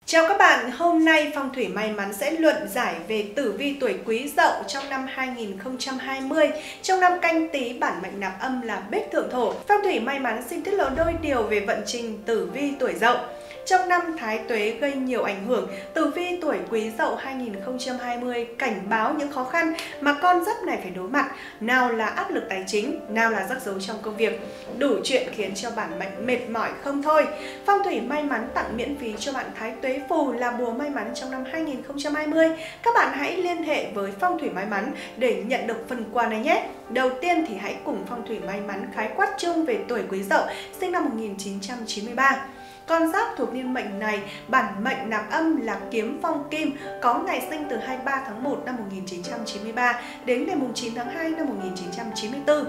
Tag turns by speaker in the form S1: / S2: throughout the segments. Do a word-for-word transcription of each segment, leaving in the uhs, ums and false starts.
S1: Chào các bạn, hôm nay Phong thủy may mắn sẽ luận giải về tử vi tuổi Quý Dậu trong năm hai nghìn không trăm hai mươi. Trong năm Canh Tý, bản mệnh nạp âm là Bích Thượng Thổ. Phong thủy may mắn xin tiết lộ đôi điều về vận trình tử vi tuổi Dậu. Trong năm Thái Tuế gây nhiều ảnh hưởng, tử vi tuổi Quý Dậu hai nghìn không trăm hai mươi cảnh báo những khó khăn mà con giáp này phải đối mặt, nào là áp lực tài chính, nào là rắc rối trong công việc. Đủ chuyện khiến cho bản mệnh mệt mỏi không thôi. Phong thủy may mắn tặng miễn phí cho bạn Thái Tuế Phù là bùa may mắn trong năm hai nghìn không trăm hai mươi. Các bạn hãy liên hệ với Phong thủy may mắn để nhận được phần quà này nhé. Đầu tiên thì hãy cùng Phong thủy may mắn khái quát chung về tuổi Quý Dậu sinh năm một nghìn chín trăm chín mươi ba. Con giáp thuộc niên mệnh này, bản mệnh nạp âm là Kiếm Phong Kim, có ngày sinh từ hai mươi ba tháng một năm một nghìn chín trăm chín mươi ba đến ngày chín tháng hai năm một nghìn chín trăm chín mươi tư.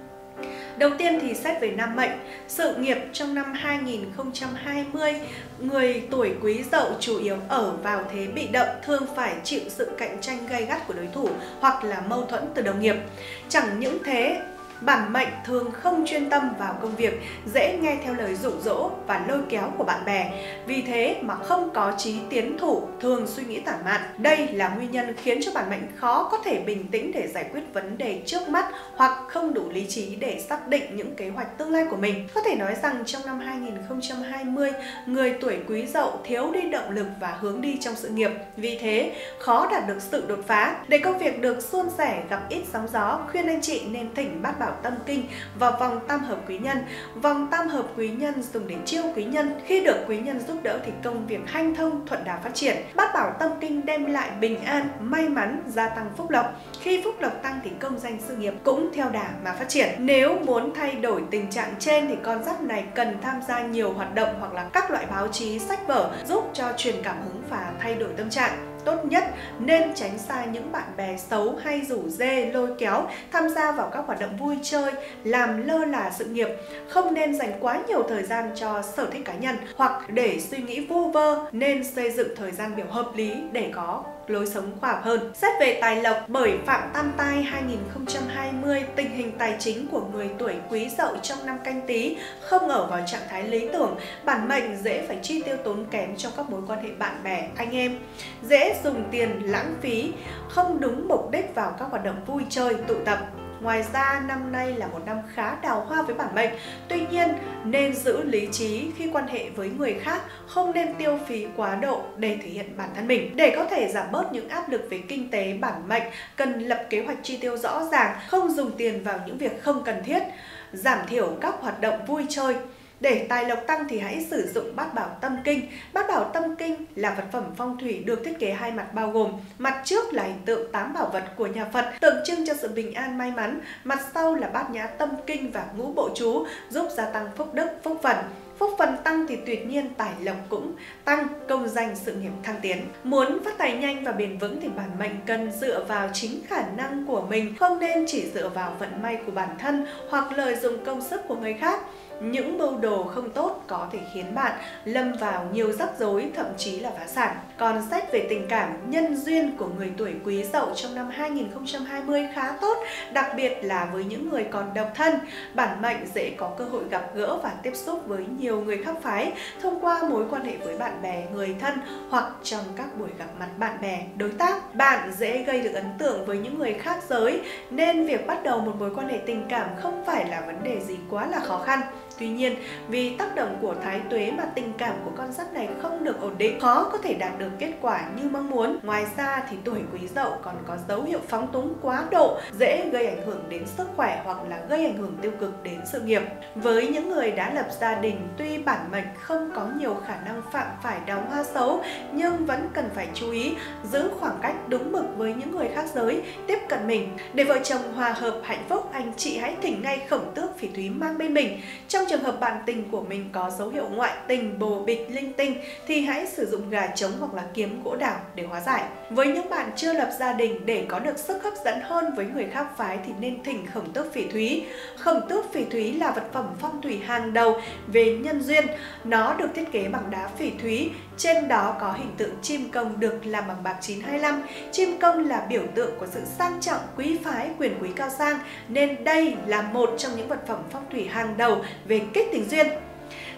S1: Đầu tiên thì xét về nam mệnh, sự nghiệp trong năm hai nghìn không trăm hai mươi, người tuổi Quý Dậu chủ yếu ở vào thế bị động, thường phải chịu sự cạnh tranh gay gắt của đối thủ hoặc là mâu thuẫn từ đồng nghiệp. Chẳng những thế, bản mệnh thường không chuyên tâm vào công việc, dễ nghe theo lời dụ dỗ và lôi kéo của bạn bè. Vì thế mà không có chí tiến thủ, thường suy nghĩ tản mạn. Đây là nguyên nhân khiến cho bản mệnh khó có thể bình tĩnh để giải quyết vấn đề trước mắt hoặc không đủ lý trí để xác định những kế hoạch tương lai của mình. Có thể nói rằng trong năm hai nghìn không trăm hai mươi, người tuổi Quý Dậu thiếu đi động lực và hướng đi trong sự nghiệp. Vì thế, khó đạt được sự đột phá. Để công việc được suôn sẻ, gặp ít sóng gió, khuyên anh chị nên thỉnh Bát Bảo Tâm Kinh vào vòng tam hợp quý nhân. Vòng tam hợp quý nhân dùng để chiêu quý nhân. Khi được quý nhân giúp đỡ thì công việc hanh thông, thuận đà phát triển. Bát Bảo Tâm Kinh đem lại bình an, may mắn, gia tăng phúc lộc. Khi phúc lộc tăng thì công danh sự nghiệp cũng theo đà mà phát triển. Nếu muốn thay đổi tình trạng trên thì con giáp này cần tham gia nhiều hoạt động hoặc là các loại báo chí, sách vở giúp cho truyền cảm hứng và thay đổi tâm trạng. Tốt nhất nên tránh xa những bạn bè xấu hay rủ rê lôi kéo tham gia vào các hoạt động vui chơi, làm lơ là sự nghiệp. Không nên dành quá nhiều thời gian cho sở thích cá nhân hoặc để suy nghĩ vu vơ, nên xây dựng thời gian biểu hợp lý để có lối sống khoa học hơn. Xét về tài lộc, bởi Phạm Tam Tai hai nghìn không trăm hai mươi, tình hình tài chính của người tuổi Quý Dậu trong năm Canh Tý không ở vào trạng thái lý tưởng, bản mệnh dễ phải chi tiêu tốn kém trong các mối quan hệ bạn bè, anh em, dễ dùng tiền lãng phí, không đúng mục đích vào các hoạt động vui chơi, tụ tập. Ngoài ra, năm nay là một năm khá đào hoa với bản mệnh. Tuy nhiên, nên giữ lý trí khi quan hệ với người khác, không nên tiêu phí quá độ để thể hiện bản thân mình. Để có thể giảm bớt những áp lực về kinh tế, bản mệnh cần lập kế hoạch chi tiêu rõ ràng, không dùng tiền vào những việc không cần thiết, giảm thiểu các hoạt động vui chơi. Để tài lộc tăng thì hãy sử dụng Bát Bảo Tâm Kinh. Bát Bảo Tâm Kinh là vật phẩm phong thủy được thiết kế hai mặt bao gồm: mặt trước là hình tượng tám bảo vật của nhà Phật tượng trưng cho sự bình an may mắn, mặt sau là Bát Nhã Tâm Kinh và ngũ bộ chú giúp gia tăng phúc đức, phúc phần. Phúc phần tăng thì tuyệt nhiên tài lộc cũng tăng, công danh sự nghiệp thăng tiến. Muốn phát tài nhanh và bền vững thì bản mệnh cần dựa vào chính khả năng của mình, không nên chỉ dựa vào vận may của bản thân hoặc lợi dụng công sức của người khác. Những mưu đồ không tốt có thể khiến bạn lâm vào nhiều rắc rối, thậm chí là phá sản. Còn xét về tình cảm, nhân duyên của người tuổi Quý Dậu trong năm hai nghìn không trăm hai mươi khá tốt, đặc biệt là với những người còn độc thân. Bản mệnh dễ có cơ hội gặp gỡ và tiếp xúc với nhiều người khác phái thông qua mối quan hệ với bạn bè, người thân hoặc trong các buổi gặp mặt bạn bè, đối tác. Bạn dễ gây được ấn tượng với những người khác giới, nên việc bắt đầu một mối quan hệ tình cảm không phải là vấn đề gì quá là khó khăn. Tuy nhiên, vì tác động của Thái Tuế mà tình cảm của con giáp này không được ổn định, khó có thể đạt được kết quả như mong muốn. Ngoài ra thì tuổi Quý Dậu còn có dấu hiệu phóng túng quá độ, dễ gây ảnh hưởng đến sức khỏe hoặc là gây ảnh hưởng tiêu cực đến sự nghiệp. Với những người đã lập gia đình, tuy bản mệnh không có nhiều khả năng phạm phải đào hoa xấu, nhưng vẫn cần phải chú ý giữ khoảng cách đúng mực với những người khác giới tiếp cận mình. Để vợ chồng hòa hợp hạnh phúc, anh chị hãy thỉnh ngay Khổng Tước Phỉ Thúy mang bên mình. Trong trường hợp bạn tình của mình có dấu hiệu ngoại tình, bồ bịch, linh tinh thì hãy sử dụng gà trống hoặc là kiếm gỗ đào để hóa giải. Với những bạn chưa lập gia đình, để có được sức hấp dẫn hơn với người khác phái thì nên thỉnh Khổng Tước Phỉ Thúy. Khổng Tước Phỉ Thúy là vật phẩm phong thủy hàng đầu về nhân duyên. Nó được thiết kế bằng đá phỉ thúy, trên đó có hình tượng chim công được làm bằng bạc chín hai lăm. Chim công là biểu tượng của sự sang trọng, quý phái, quyền quý cao sang, nên đây là một trong những vật phẩm phong thủy hàng đầu về kích tình duyên.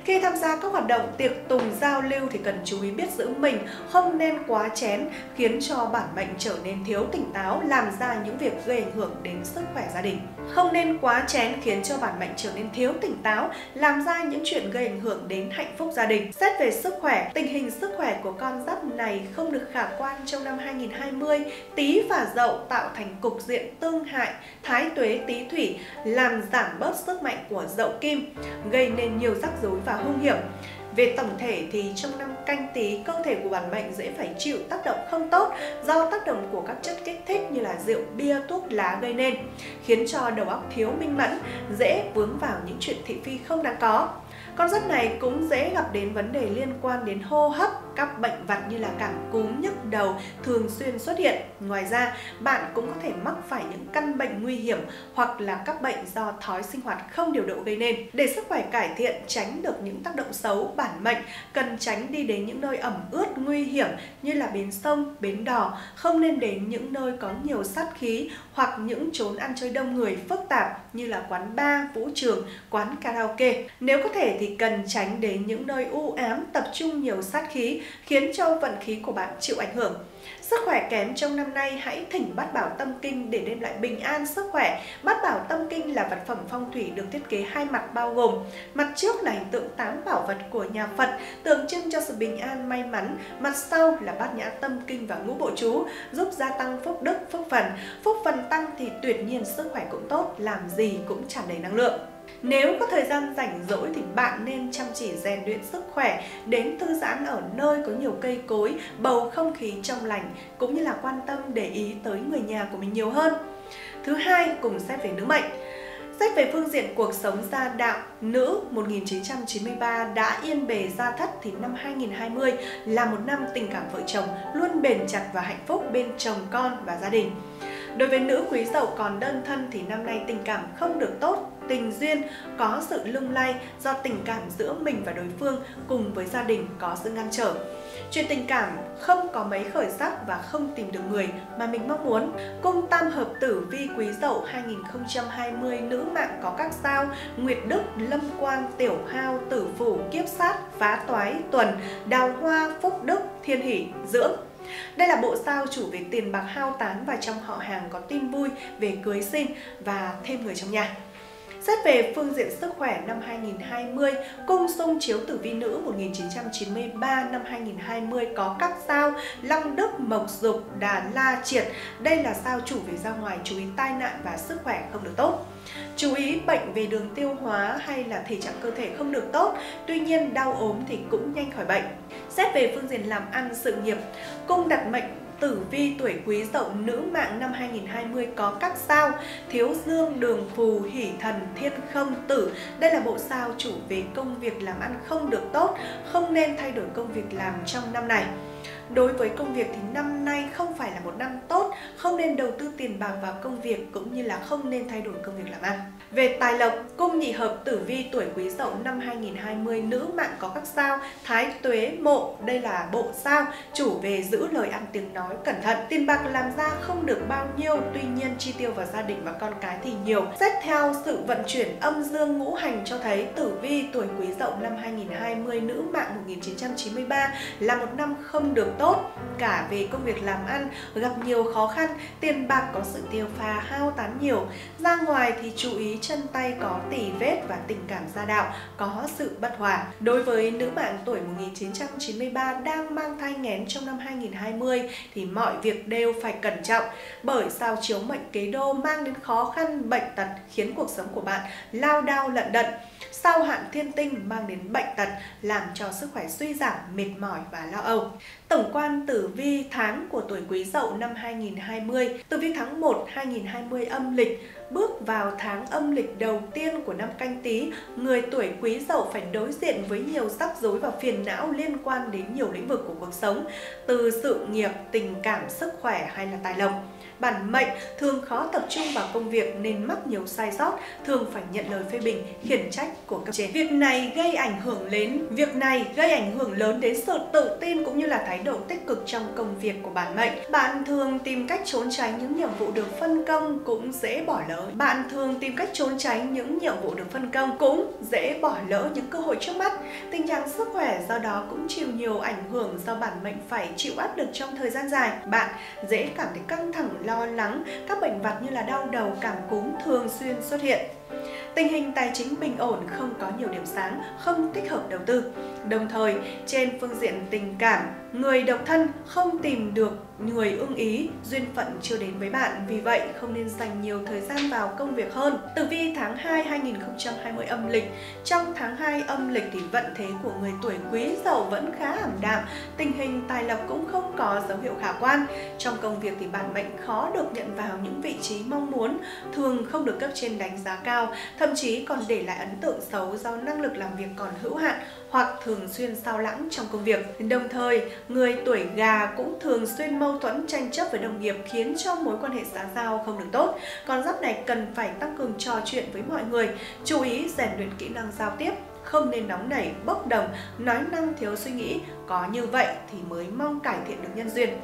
S1: Khi tham gia các hoạt động tiệc tùng giao lưu thì cần chú ý biết giữ mình, không nên quá chén khiến cho bản mệnh trở nên thiếu tỉnh táo, làm ra những việc gây ảnh hưởng đến sức khỏe gia đình. Không nên quá chén khiến cho bản mệnh trở nên thiếu tỉnh táo, làm ra những chuyện gây ảnh hưởng đến hạnh phúc gia đình. Xét về sức khỏe, tình hình sức khỏe của con giáp này không được khả quan trong năm hai nghìn không trăm hai mươi. Tý và Dậu tạo thành cục diện tương hại, Thái Tuế Tý Thủy làm giảm bớt sức mạnh của Dậu Kim, gây nên nhiều rắc rối và hung hiểm. Về tổng thể thì trong năm Canh Tý, cơ thể của bản mệnh dễ phải chịu tác động không tốt do tác động của các chất kích thích như là rượu, bia, thuốc lá gây nên, khiến cho đầu óc thiếu minh mẫn, dễ vướng vào những chuyện thị phi không đáng có. Con giáp này cũng dễ gặp đến vấn đề liên quan đến hô hấp, các bệnh vặt như là cảm cúm, nhức đầu thường xuyên xuất hiện. Ngoài ra, bạn cũng có thể mắc phải những căn bệnh nguy hiểm hoặc là các bệnh do thói sinh hoạt không điều độ gây nên. Để sức khỏe cải thiện, tránh được những tác động xấu, bản mệnh cần tránh đi đến những nơi ẩm ướt nguy hiểm như là bến sông, bến đò, không nên đến những nơi có nhiều sát khí hoặc những chốn ăn chơi đông người phức tạp như là quán bar, vũ trường, quán karaoke. Nếu có thể thì cần tránh đến những nơi u ám, tập trung nhiều sát khí, khiến cho vận khí của bạn chịu ảnh hưởng. Sức khỏe kém trong năm nay, hãy thỉnh Bát Bảo Tâm Kinh để đem lại bình an sức khỏe. Bát Bảo Tâm Kinh là vật phẩm phong thủy được thiết kế hai mặt bao gồm: mặt trước là hình tượng tám bảo vật của nhà Phật, tượng trưng cho sự bình an, may mắn. Mặt sau là Bát Nhã Tâm Kinh và ngũ bộ chú, giúp gia tăng phúc đức, phúc phần. Phúc phần tăng thì tuyệt nhiên sức khỏe cũng tốt, làm gì cũng tràn đầy năng lượng. Nếu có thời gian rảnh rỗi thì bạn nên chăm chỉ rèn luyện sức khỏe, đến thư giãn ở nơi có nhiều cây cối, bầu không khí trong lành, cũng như là quan tâm để ý tới người nhà của mình nhiều hơn. Thứ hai, cùng xét về nữ mệnh. Xét về phương diện cuộc sống gia đạo, nữ một nghìn chín trăm chín mươi ba đã yên bề gia thất thì năm hai nghìn không trăm hai mươi là một năm tình cảm vợ chồng luôn bền chặt và hạnh phúc bên chồng con và gia đình. Đối với nữ Quý Dậu còn đơn thân thì năm nay tình cảm không được tốt, tình duyên có sự lung lay do tình cảm giữa mình và đối phương cùng với gia đình có sự ngăn trở. Chuyện tình cảm không có mấy khởi sắc và không tìm được người mà mình mong muốn. Cung tam hợp tử vi Quý Dậu hai nghìn không trăm hai mươi, nữ mạng có các sao Nguyệt Đức, Lâm Quang, Tiểu Hao, Tử Phủ, Kiếp Sát, Phá Toái, Tuần, Đào Hoa, Phúc Đức, Thiên Hỷ, Dưỡng. Đây là bộ sao chủ về tiền bạc hao tán và trong họ hàng có tin vui về cưới xin và thêm người trong nhà. Xét về phương diện sức khỏe năm hai nghìn không trăm hai mươi, cung xung chiếu tử vi nữ một nghìn chín trăm chín mươi ba năm hai nghìn không trăm hai mươi có các sao Long Đức, Mộc Dục, Đà La, Triệt. Đây là sao chủ về ra ngoài, chú ý tai nạn và sức khỏe không được tốt. Chú ý bệnh về đường tiêu hóa hay là thể trạng cơ thể không được tốt, tuy nhiên đau ốm thì cũng nhanh khỏi bệnh. Xét về phương diện làm ăn sự nghiệp, cung đặt mệnh tử vi tuổi Quý Dậu nữ mạng năm hai nghìn không trăm hai mươi có các sao Thiếu Dương, Đường Phù, Hỷ Thần, Thiên Không, Tử. Đây là bộ sao chủ về công việc làm ăn không được tốt, không nên thay đổi công việc làm trong năm này. Đối với công việc thì năm nay không phải là một năm tốt, không nên đầu tư tiền bạc vào công việc cũng như là không nên thay đổi công việc làm ăn. Về tài lộc, cung nhị hợp tử vi tuổi Quý Dậu năm hai nghìn không trăm hai mươi nữ mạng có các sao Thái Tuế, Mộ. Đây là bộ sao chủ về giữ lời ăn tiếng nói, cẩn thận. Tiền bạc làm ra không được bao nhiêu, tuy nhiên chi tiêu vào gia đình và con cái thì nhiều. Xét theo sự vận chuyển âm dương ngũ hành cho thấy tử vi tuổi Quý Dậu năm hai nghìn không trăm hai mươi nữ mạng một nghìn chín trăm chín mươi ba là một năm không được tốt. Cả về công việc làm ăn gặp nhiều khó khăn, tiền bạc có sự tiêu pha hao tán nhiều. Ra ngoài thì chú ý chân tay có tì vết và tình cảm gia đạo có sự bất hòa. Đối với nữ mạng tuổi một nghìn chín trăm chín mươi ba đang mang thai nghén trong năm hai nghìn không trăm hai mươi thì mọi việc đều phải cẩn trọng, bởi sao chiếu mệnh kế đô mang đến khó khăn, bệnh tật khiến cuộc sống của bạn lao đao lận đận. Sao hạn thiên tinh mang đến bệnh tật làm cho sức khỏe suy giảm, mệt mỏi và lo âu. Tổng quan tử vi tháng của tuổi Quý Dậu năm hai nghìn không trăm hai mươi, tử vi tháng một hai nghìn không trăm hai mươi âm lịch, bước vào tháng âm lịch đầu tiên của năm Canh Tý, người tuổi Quý Dậu phải đối diện với nhiều rắc rối và phiền não liên quan đến nhiều lĩnh vực của cuộc sống, từ sự nghiệp, tình cảm, sức khỏe hay là tài lộc. Bản mệnh thường khó tập trung vào công việc nên mắc nhiều sai sót, thường phải nhận lời phê bình, khiển trách của cấp trên. Việc này gây ảnh hưởng đến việc này gây ảnh hưởng lớn đến sự tự tin cũng như là thái độ tích cực trong công việc của bản mệnh. Bạn thường tìm cách trốn tránh những nhiệm vụ được phân công, cũng dễ bỏ lỡ lỡ. Bạn thường tìm cách trốn tránh những nhiệm vụ được phân công, cũng dễ bỏ lỡ những cơ hội trước mắt. Tình trạng sức khỏe do đó cũng chịu nhiều ảnh hưởng do bản mệnh phải chịu áp lực trong thời gian dài. Bạn dễ cảm thấy căng thẳng, lo lắng, các bệnh vặt như là đau đầu, cảm cúm thường xuyên xuất hiện. Tình hình tài chính bình ổn, không có nhiều điểm sáng, không thích hợp đầu tư. Đồng thời, trên phương diện tình cảm, người độc thân không tìm được người ưng ý, duyên phận chưa đến với bạn, vì vậy không nên dành nhiều thời gian vào công việc hơn. Tử vi tháng hai hai nghìn không trăm hai mươi âm lịch. Trong tháng hai âm lịch thì vận thế của người tuổi Quý Dậu vẫn khá ảm đạm, tình hình tài lộc cũng không có dấu hiệu khả quan. Trong công việc thì bản mệnh khó được nhận vào những vị trí mong muốn, thường không được cấp trên đánh giá cao, thậm chí còn để lại ấn tượng xấu do năng lực làm việc còn hữu hạn hoặc thường xuyên sao lãng trong công việc. Đồng thời, người tuổi Gà cũng thường xuyên mâu thuẫn tranh chấp với đồng nghiệp, khiến cho mối quan hệ xã giao không được tốt. Con giáp này cần phải tăng cường trò chuyện với mọi người, chú ý rèn luyện kỹ năng giao tiếp, không nên nóng nảy, bốc đồng, nói năng thiếu suy nghĩ, có như vậy thì mới mong cải thiện được nhân duyên.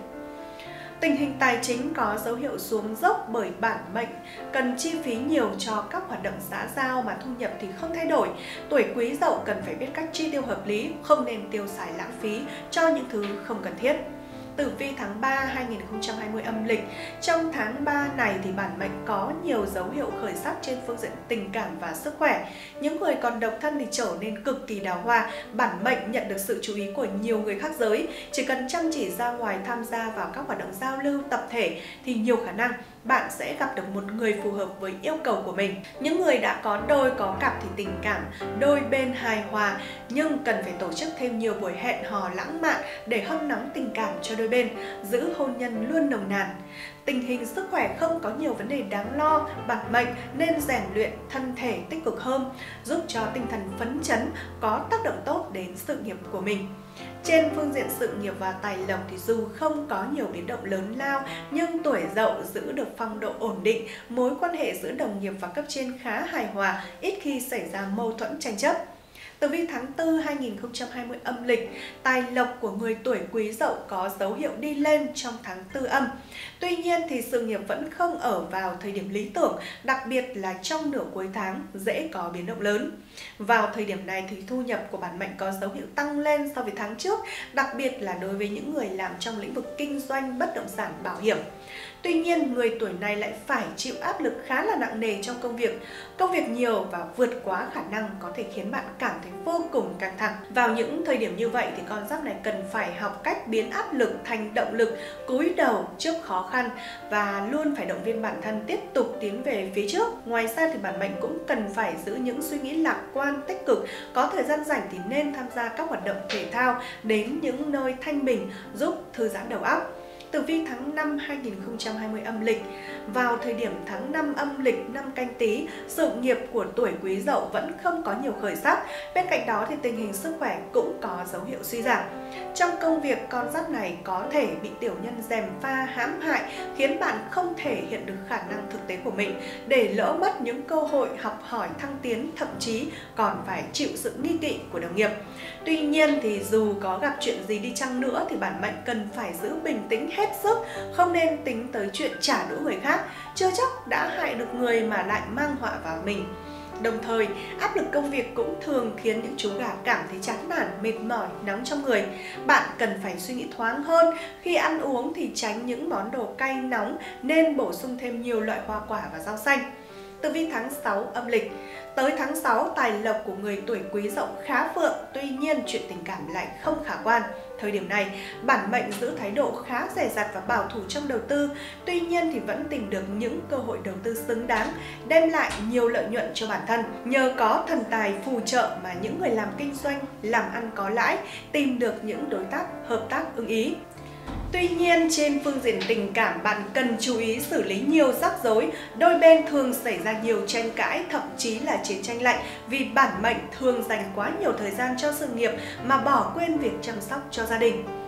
S1: Tình hình tài chính có dấu hiệu xuống dốc bởi bản mệnh cần chi phí nhiều cho các hoạt động xã giao mà thu nhập thì không thay đổi. Tuổi Quý Dậu cần phải biết cách chi tiêu hợp lý, không nên tiêu xài lãng phí cho những thứ không cần thiết. Tử vi tháng ba hai nghìn không trăm hai mươi âm lịch. Trong tháng ba này thì bản mệnh có nhiều dấu hiệu khởi sắc trên phương diện tình cảm và sức khỏe. Những người còn độc thân thì trở nên cực kỳ đào hoa, bản mệnh nhận được sự chú ý của nhiều người khác giới. Chỉ cần chăm chỉ ra ngoài tham gia vào các hoạt động giao lưu tập thể thì nhiều khả năng bạn sẽ gặp được một người phù hợp với yêu cầu của mình. Những người đã có đôi có cặp thì tình cảm đôi bên hài hòa, nhưng cần phải tổ chức thêm nhiều buổi hẹn hò lãng mạn để hâm nóng tình cảm cho đôi bên, giữ hôn nhân luôn nồng nàn. Tình hình sức khỏe không có nhiều vấn đề đáng lo, bản mệnh nên rèn luyện thân thể tích cực hơn, giúp cho tinh thần phấn chấn, có tác động tốt đến sự nghiệp của mình. Trên phương diện sự nghiệp và tài lộc thì dù không có nhiều biến động lớn lao, nhưng tuổi Dậu giữ được phong độ ổn định, mối quan hệ giữa đồng nghiệp và cấp trên khá hài hòa, ít khi xảy ra mâu thuẫn tranh chấp. Tử vi tháng tư hai nghìn không trăm hai mươi âm lịch. Tài lộc của người tuổi Quý Dậu có dấu hiệu đi lên trong tháng tư âm. Tuy nhiên thì sự nghiệp vẫn không ở vào thời điểm lý tưởng, đặc biệt là trong nửa cuối tháng dễ có biến động lớn. Vào thời điểm này thì thu nhập của bản mệnh có dấu hiệu tăng lên so với tháng trước, đặc biệt là đối với những người làm trong lĩnh vực kinh doanh, bất động sản, bảo hiểm. Tuy nhiên, người tuổi này lại phải chịu áp lực khá là nặng nề trong công việc. Công việc nhiều và vượt quá khả năng có thể khiến bạn cảm thấy vô cùng căng thẳng. Vào những thời điểm như vậy thì con giáp này cần phải học cách biến áp lực thành động lực, cúi đầu trước khó khăn và luôn phải động viên bản thân tiếp tục tiến về phía trước. Ngoài ra thì bản mệnh cũng cần phải giữ những suy nghĩ lạc quan, tích cực. Có thời gian rảnh thì nên tham gia các hoạt động thể thao, đến những nơi thanh bình giúp thư giãn đầu óc. Tử vi tháng năm hai nghìn không trăm hai mươi âm lịch. Vào thời điểm tháng năm âm lịch năm Canh Tý, sự nghiệp của tuổi Quý Dậu vẫn không có nhiều khởi sắc. Bên cạnh đó thì tình hình sức khỏe cũng có dấu hiệu suy giảm. Trong công việc, con giáp này có thể bị tiểu nhân gièm pha hãm hại, khiến bạn không thể hiện được khả năng thực tế của mình, để lỡ mất những cơ hội học hỏi thăng tiến, thậm chí còn phải chịu sự nghi kỵ của đồng nghiệp. Tuy nhiên thì dù có gặp chuyện gì đi chăng nữa thì bản mệnh cần phải giữ bình tĩnh hết sức, không nên tính tới chuyện trả đũa người khác, chưa chắc đã hại được người mà lại mang họa vào mình. Đồng thời, áp lực công việc cũng thường khiến những chú gà cảm thấy chán nản, mệt mỏi, nóng trong người. Bạn cần phải suy nghĩ thoáng hơn, khi ăn uống thì tránh những món đồ cay nóng, nên bổ sung thêm nhiều loại hoa quả và rau xanh. Tử vi tháng sáu âm lịch. Tới tháng sáu, tài lộc của người tuổi Quý Dậu khá vượng, tuy nhiên chuyện tình cảm lại không khả quan. Thời điểm này, bản mệnh giữ thái độ khá dè dặt và bảo thủ trong đầu tư, tuy nhiên thì vẫn tìm được những cơ hội đầu tư xứng đáng, đem lại nhiều lợi nhuận cho bản thân. Nhờ có thần tài phù trợ mà những người làm kinh doanh, làm ăn có lãi, tìm được những đối tác, hợp tác ưng ý. Tuy nhiên, trên phương diện tình cảm, bạn cần chú ý xử lý nhiều rắc rối, đôi bên thường xảy ra nhiều tranh cãi, thậm chí là chiến tranh lạnh, vì bản mệnh thường dành quá nhiều thời gian cho sự nghiệp mà bỏ quên việc chăm sóc cho gia đình.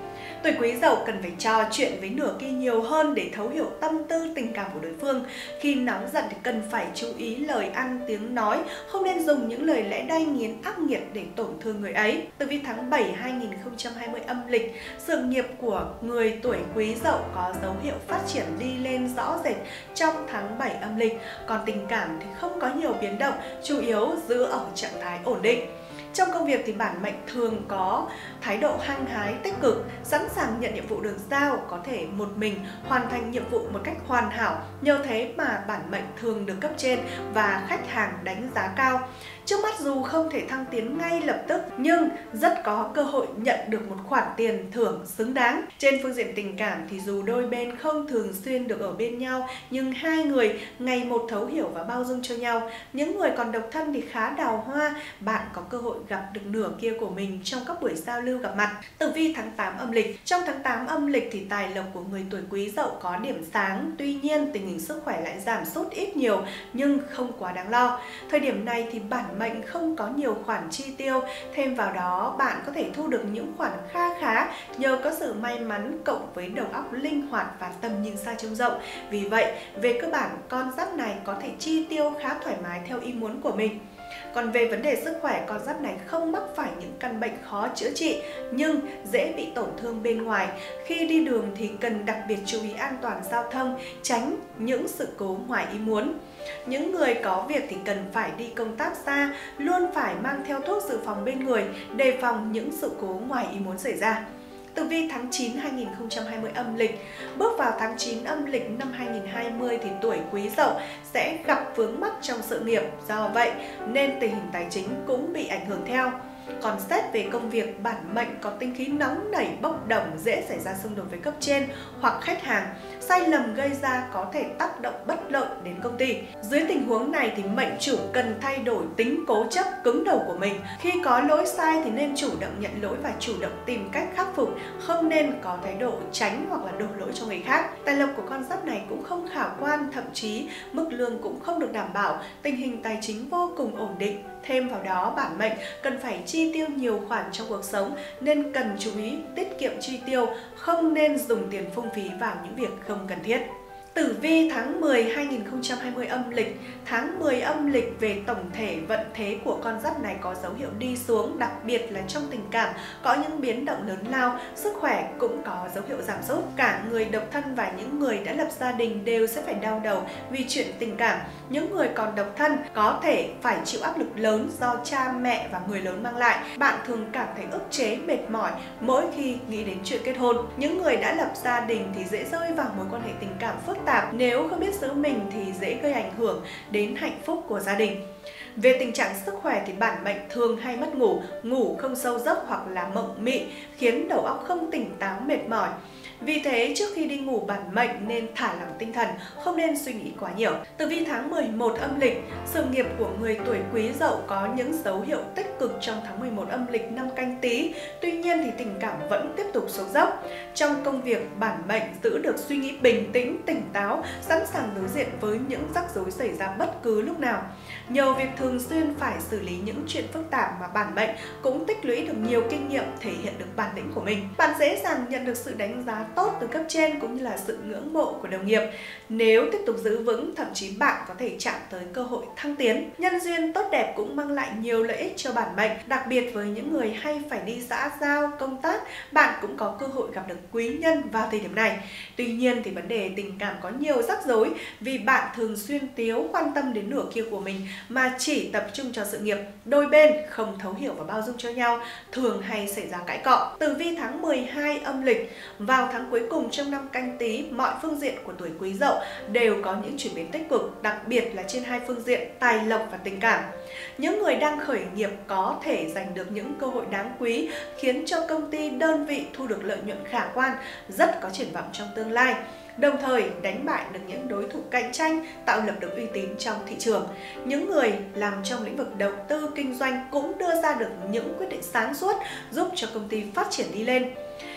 S1: Tuổi Quý Dậu cần phải trò chuyện với nửa kia nhiều hơn để thấu hiểu tâm tư tình cảm của đối phương. Khi nóng giận thì cần phải chú ý lời ăn tiếng nói, không nên dùng những lời lẽ đay nghiến ác nghiệt để tổn thương người ấy. Tử vi tháng bảy hai nghìn không trăm hai mươi âm lịch, sự nghiệp của người tuổi Quý Dậu có dấu hiệu phát triển đi lên rõ rệt trong tháng bảy âm lịch, còn tình cảm thì không có nhiều biến động, chủ yếu giữ ở trạng thái ổn định. Trong công việc thì bản mệnh thường có thái độ hăng hái, tích cực, sẵn sàng nhận nhiệm vụ được giao, có thể một mình hoàn thành nhiệm vụ một cách hoàn hảo. Nhờ thế mà bản mệnh thường được cấp trên và khách hàng đánh giá cao. Trước mắt dù không thể thăng tiến ngay lập tức nhưng rất có cơ hội nhận được một khoản tiền thưởng xứng đáng. Trên phương diện tình cảm thì dù đôi bên không thường xuyên được ở bên nhau nhưng hai người ngày một thấu hiểu và bao dung cho nhau. Những người còn độc thân thì khá đào hoa, bạn có cơ hội gặp được nửa kia của mình trong các buổi giao lưu gặp mặt. Tử vi tháng tám âm lịch, trong tháng tám âm lịch thì tài lộc của người tuổi Quý Dậu có điểm sáng, tuy nhiên tình hình sức khỏe lại giảm sút ít nhiều nhưng không quá đáng lo. Thời điểm này thì bản mệnh không có nhiều khoản chi tiêu, thêm vào đó bạn có thể thu được những khoản kha khá nhờ có sự may mắn cộng với đầu óc linh hoạt và tầm nhìn xa trông rộng. Vì vậy, về cơ bản con giáp này có thể chi tiêu khá thoải mái theo ý muốn của mình. Còn về vấn đề sức khỏe, con giáp này không mắc phải những căn bệnh khó chữa trị nhưng dễ bị tổn thương bên ngoài. Khi đi đường thì cần đặc biệt chú ý an toàn giao thông, tránh những sự cố ngoài ý muốn. Những người có việc thì cần phải đi công tác xa, luôn phải mang theo thuốc dự phòng bên người, đề phòng những sự cố ngoài ý muốn xảy ra. Tử vi tháng chín hai nghìn không trăm hai mươi âm lịch, bước vào tháng chín âm lịch năm hai nghìn không trăm hai mươi thì tuổi Quý Dậu sẽ gặp vướng mắc trong sự nghiệp, do vậy nên tình hình tài chính cũng bị ảnh hưởng theo. Còn xét về công việc, bản mệnh có tinh khí nóng nảy, bốc đồng, dễ xảy ra xung đột với cấp trên hoặc khách hàng. Sai lầm gây ra có thể tác động bất lợi đến công ty. Dưới tình huống này thì mệnh chủ cần thay đổi tính cố chấp, cứng đầu của mình. Khi có lỗi sai thì nên chủ động nhận lỗi và chủ động tìm cách khắc phục, không nên có thái độ tránh hoặc là đổ lỗi cho người khác. Tài lộc của con giáp này cũng không khả quan, thậm chí mức lương cũng không được đảm bảo, tình hình tài chính vô cùng ổn định. Thêm vào đó, bản mệnh cần phải chi tiêu nhiều khoản trong cuộc sống nên cần chú ý tiết kiệm chi tiêu, không nên dùng tiền phung phí vào những việc không cần thiết. Tử vi tháng mười hai nghìn không trăm hai mươi âm lịch, tháng mười âm lịch về tổng thể vận thế của con giáp này có dấu hiệu đi xuống, đặc biệt là trong tình cảm có những biến động lớn lao, sức khỏe cũng có dấu hiệu giảm sút. Cả người độc thân và những người đã lập gia đình đều sẽ phải đau đầu vì chuyện tình cảm. Những người còn độc thân có thể phải chịu áp lực lớn do cha mẹ và người lớn mang lại. Bạn thường cảm thấy ức chế, mệt mỏi mỗi khi nghĩ đến chuyện kết hôn. Những người đã lập gia đình thì dễ rơi vào mối quan hệ tình cảm phức tạp, nếu không biết giữ mình thì dễ gây ảnh hưởng đến hạnh phúc của gia đình. Về tình trạng sức khỏe thì bản mệnh thường hay mất ngủ, ngủ không sâu giấc hoặc là mộng mị, khiến đầu óc không tỉnh táo, mệt mỏi. Vì thế, trước khi đi ngủ, bản mệnh nên thả lỏng tinh thần, không nên suy nghĩ quá nhiều. Tử vi tháng mười một âm lịch, sự nghiệp của người tuổi Quý Dậu có những dấu hiệu tích cực trong tháng mười một âm lịch năm Canh Tý. Tuy nhiên thì tình cảm vẫn tiếp tục xuống dốc. Trong công việc, bản mệnh giữ được suy nghĩ bình tĩnh, tỉnh táo, sẵn sàng đối diện với những rắc rối xảy ra bất cứ lúc nào. Nhờ việc thường xuyên phải xử lý những chuyện phức tạp mà bản mệnh cũng tích lũy được nhiều kinh nghiệm, thể hiện được bản lĩnh của mình. Bạn dễ dàng nhận được sự đánh giá tốt từ cấp trên cũng như là sự ngưỡng mộ của đồng nghiệp. Nếu tiếp tục giữ vững, thậm chí bạn có thể chạm tới cơ hội thăng tiến. Nhân duyên tốt đẹp cũng mang lại nhiều lợi ích cho bản mệnh, đặc biệt với những người hay phải đi xã giao, công tác, bạn cũng có cơ hội gặp được quý nhân vào thời điểm này. Tuy nhiên thì vấn đề tình cảm có nhiều rắc rối vì bạn thường xuyên thiếu quan tâm đến nửa kia của mình mà chỉ tập trung cho sự nghiệp. Đôi bên không thấu hiểu và bao dung cho nhau, thường hay xảy ra cãi cọ. Tử vi tháng mười hai âm lịch, vào tháng cuối cùng trong năm Canh Tý, mọi phương diện của tuổi Quý Dậu đều có những chuyển biến tích cực, đặc biệt là trên hai phương diện tài lộc và tình cảm. Những người đang khởi nghiệp có thể giành được những cơ hội đáng quý, khiến cho công ty, đơn vị thu được lợi nhuận khả quan, rất có triển vọng trong tương lai. Đồng thời đánh bại được những đối thủ cạnh tranh, tạo lập được uy tín trong thị trường. Những người làm trong lĩnh vực đầu tư kinh doanh cũng đưa ra được những quyết định sáng suốt, giúp cho công ty phát triển đi lên.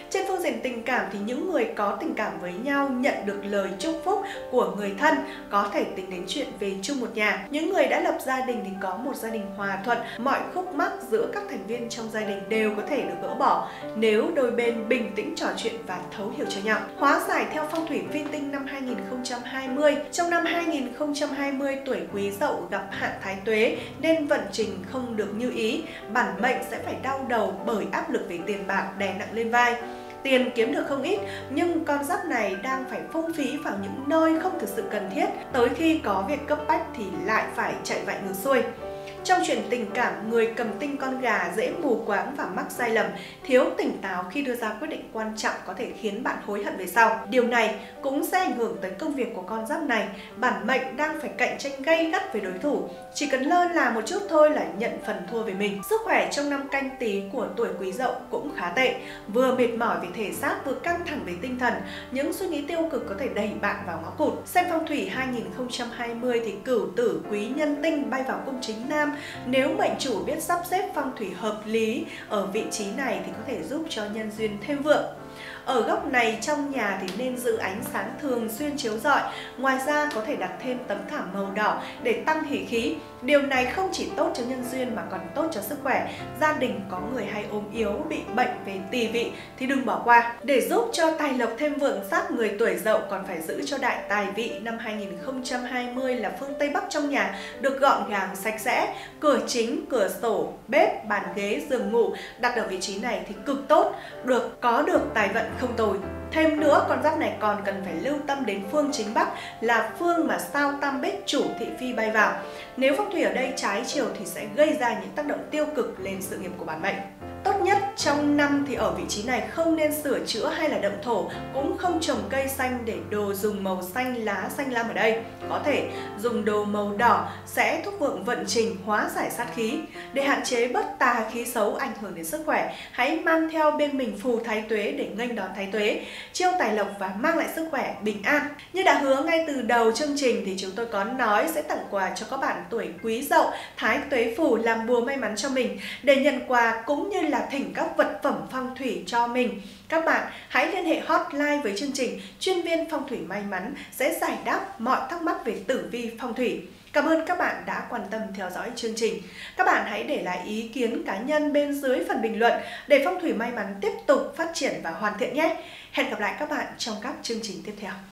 S1: Trên phương diện tình cảm thì những người có tình cảm với nhau nhận được lời chúc phúc của người thân, có thể tính đến chuyện về chung một nhà. Những người đã lập gia đình thì có một gia đình hòa thuận, mọi khúc mắc giữa các thành viên trong gia đình đều có thể được gỡ bỏ nếu đôi bên bình tĩnh trò chuyện và thấu hiểu cho nhau. Hóa giải theo phong thủy vi tinh năm hai nghìn không trăm hai mươi. Trong năm hai nghìn không trăm hai mươi, tuổi Quý Dậu gặp hạn Thái Tuế nên vận trình không được như ý, bản mệnh sẽ phải đau đầu bởi áp lực về tiền bạc đè nặng lên vai. Tiền kiếm được không ít, nhưng con giáp này đang phải phung phí vào những nơi không thực sự cần thiết, tới khi có việc cấp bách thì lại phải chạy vạy ngược xuôi. Trong chuyện tình cảm, người cầm tinh con gà dễ mù quáng và mắc sai lầm, thiếu tỉnh táo khi đưa ra quyết định quan trọng có thể khiến bạn hối hận về sau. Điều này cũng sẽ ảnh hưởng tới công việc của con giáp này. Bản mệnh đang phải cạnh tranh gay gắt với đối thủ, chỉ cần lơ là một chút thôi là nhận phần thua về mình. Sức khỏe trong năm Canh Tý của tuổi Quý Dậu cũng khá tệ, vừa mệt mỏi về thể xác vừa căng thẳng về tinh thần. Những suy nghĩ tiêu cực có thể đẩy bạn vào ngõ cụt. Xem phong thủy hai nghìn không trăm hai mươi thì Cửu Tử Quý Nhân Tinh bay vào cung chính nam. Nếu mệnh chủ biết sắp xếp phong thủy hợp lý ở vị trí này thì có thể giúp cho nhân duyên thêm vượng. Ở góc này trong nhà thì nên giữ ánh sáng thường xuyên chiếu rọi. Ngoài ra có thể đặt thêm tấm thảm màu đỏ để tăng hỷ khí. Điều này không chỉ tốt cho nhân duyên mà còn tốt cho sức khỏe. Gia đình có người hay ốm yếu, bị bệnh về tỳ vị thì đừng bỏ qua. Để giúp cho tài lộc thêm vượng sắc, người tuổi Dậu còn phải giữ cho đại tài vị năm hai nghìn không trăm hai mươi là phương Tây Bắc trong nhà được gọn gàng sạch sẽ. Cửa chính, cửa sổ, bếp, bàn ghế, giường ngủ đặt ở vị trí này thì cực tốt, được có được tài vận không tồi. Thêm nữa, con giáp này còn cần phải lưu tâm đến phương chính Bắc là phương mà sao tam bích chủ thị phi bay vào. Nếu phong thủy ở đây trái chiều thì sẽ gây ra những tác động tiêu cực lên sự nghiệp của bản mệnh. Tốt nhất trong năm thì ở vị trí này không nên sửa chữa hay là động thổ, cũng không trồng cây xanh để đồ dùng màu xanh lá xanh lam ở đây. Có thể dùng đồ màu đỏ sẽ thúc vượng vận trình, hóa giải sát khí. Để hạn chế bớt tà khí xấu ảnh hưởng đến sức khỏe, hãy mang theo bên mình phù Thái Tuế để nghênh đón Thái Tuế, chiêu tài lộc và mang lại sức khỏe bình an. Như đã hứa ngay từ đầu chương trình thì chúng tôi có nói sẽ tặng quà cho các bạn tuổi Quý Dậu Thái Tuế phù làm bùa may mắn cho mình. Để nhận quà cũng như là thỉnh các vật phẩm phong thủy cho mình, các bạn hãy liên hệ hotline với chương trình. Chuyên viên phong thủy may mắn sẽ giải đáp mọi thắc mắc về tử vi phong thủy. Cảm ơn các bạn đã quan tâm theo dõi chương trình. Các bạn hãy để lại ý kiến cá nhân bên dưới phần bình luận để phong thủy may mắn tiếp tục phát triển và hoàn thiện nhé. Hẹn gặp lại các bạn trong các chương trình tiếp theo.